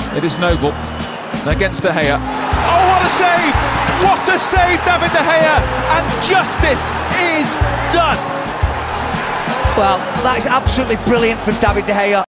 It is Noble against De Gea. Oh, what a save! What a save, David De Gea! And justice is done! Well, that is absolutely brilliant from David De Gea.